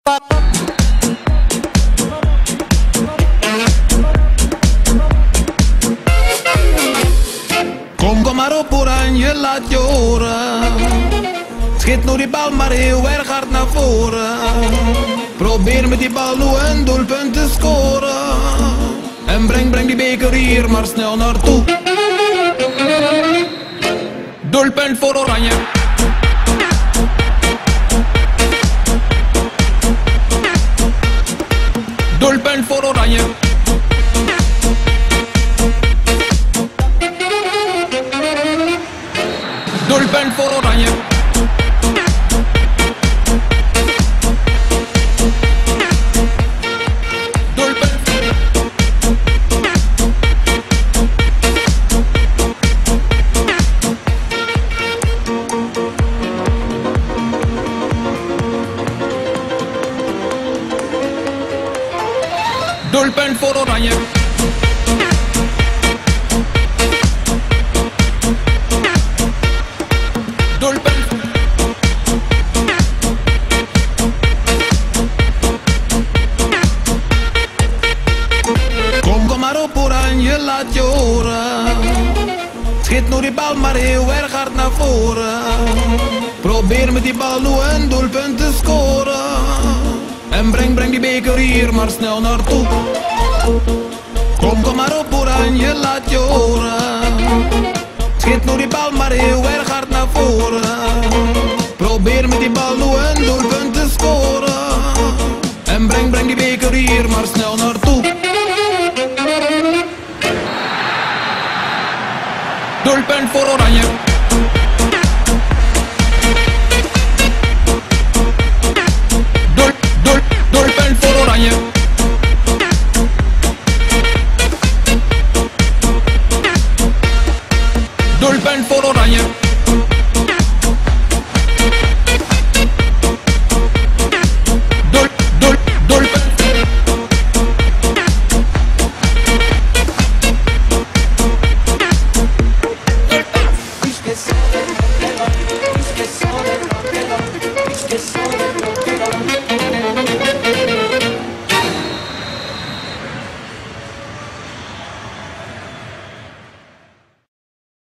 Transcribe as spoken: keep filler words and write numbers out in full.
Kom, kom maar op Oranje, laat je horen. Schiet nu die bal maar heel erg hard naar voren. Probeer met die bal nu een doelpunt te scoren. En breng, breng die beker hier maar snel naartoe. Doelpunt voor Oranje. Doelpunt voor Oranje. Doelpunt voor Oranje. Doelpunt voor Oranje. Doelpunt. Kom, kom maar op Oranje, laat je horen. Schiet nu die bal maar heel erg hard naar voren. Probeer met die bal nu een doelpunt te scoren. En breng, breng die beker hier maar snel naartoe. Kom, kom maar op Oranje, laat je horen. Schiet nu die bal maar heel erg hard naar voren. Probeer met die bal nu een doelpunt te scoren. En breng, breng die beker hier maar snel naartoe. Doelpunt voor Oranje. Doelpunt voor Oranje. Doelpunt voor Oranje. Doel, doel, doelpunt. Doelpunt.